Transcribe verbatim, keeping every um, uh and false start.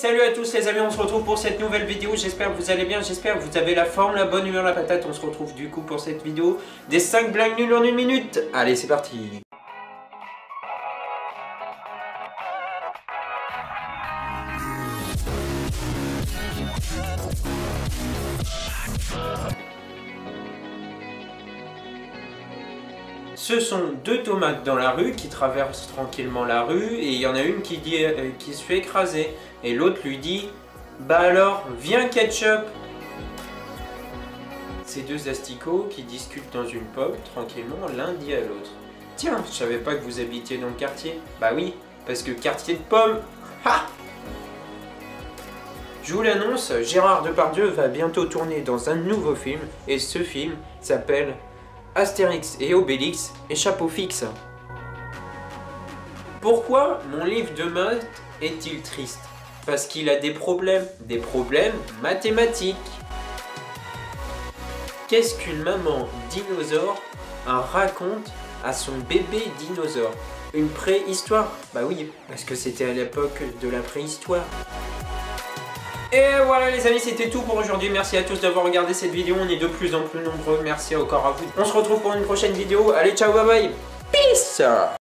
salut à tous les amis, on se retrouve pour cette nouvelle vidéo. J'espère que vous allez bien, j'espère que vous avez la forme, la bonne humeur, la patate. On se retrouve du coup pour cette vidéo des cinq blagues nulles en une minute. Allez, c'est parti. Ce sont deux tomates dans la rue qui traversent tranquillement la rue et il y en a une qui, dit, euh, qui se fait écraser et l'autre lui dit « Bah alors, viens ketchup !» Ces deux asticots qui discutent dans une pomme tranquillement, l'un dit à l'autre « Tiens, je savais pas que vous habitiez dans le quartier. » Bah oui, parce que quartier de pommes. Ha! Je vous l'annonce, Gérard Depardieu va bientôt tourner dans un nouveau film et ce film s'appelle Astérix et Obélix et Chapeau fixe. Pourquoi mon livre de maths est-il triste? Parce qu'il a des problèmes, des problèmes mathématiques. Qu'est-ce qu'une maman dinosaure raconte à son bébé dinosaure? Une préhistoire? Bah oui, parce que c'était à l'époque de la préhistoire. Et voilà les amis, c'était tout pour aujourd'hui. Merci à tous d'avoir regardé cette vidéo. On est de plus en plus nombreux. Merci encore à vous. On se retrouve pour une prochaine vidéo. Allez, ciao, bye bye. Peace.